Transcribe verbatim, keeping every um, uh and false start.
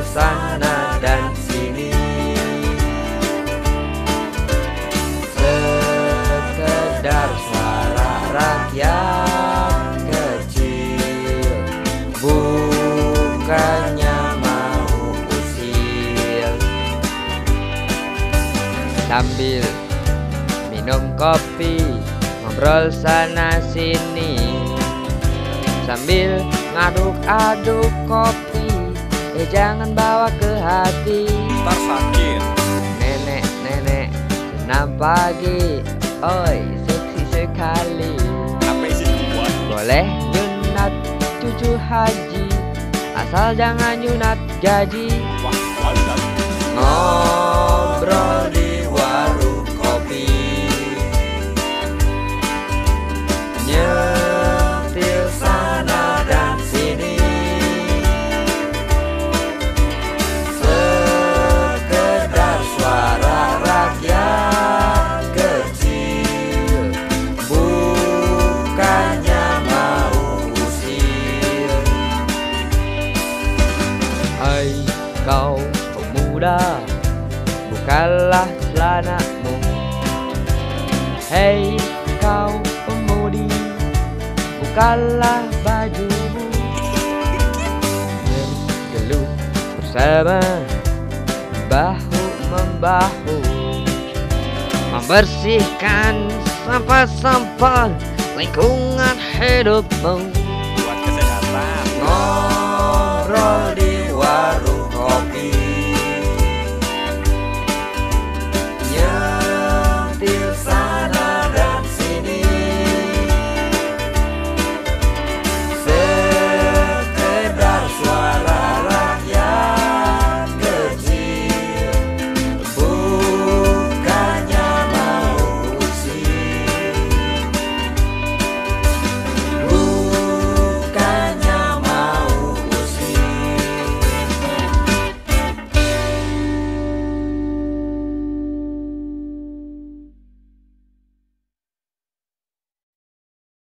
sana dan sini. Sekedar suara rakyat kecil, bukannya mau usil. Sambil minum kopi, ngobrol sana sini, sambil ngaduk-aduk kopi, eh jangan bawa ke hati. Ntar sakit. Nenek-nenek senam pagi, oi seksi sekali. Apa isi kuat? Boleh nyunat cucu haji, asal jangan nyunat gaji. Wah, wadah. Ngobrol di warung kopi, nyetil sana dan sini, sekedar suara rakyat kecil, bukannya mau usir. Hai kau pemuda, bukalah celanamu. Hei kau pemudi, bukalah bajumu. Bergelut bersama, bahu membahu, membersihkan sampah-sampah lingkungan hidupmu.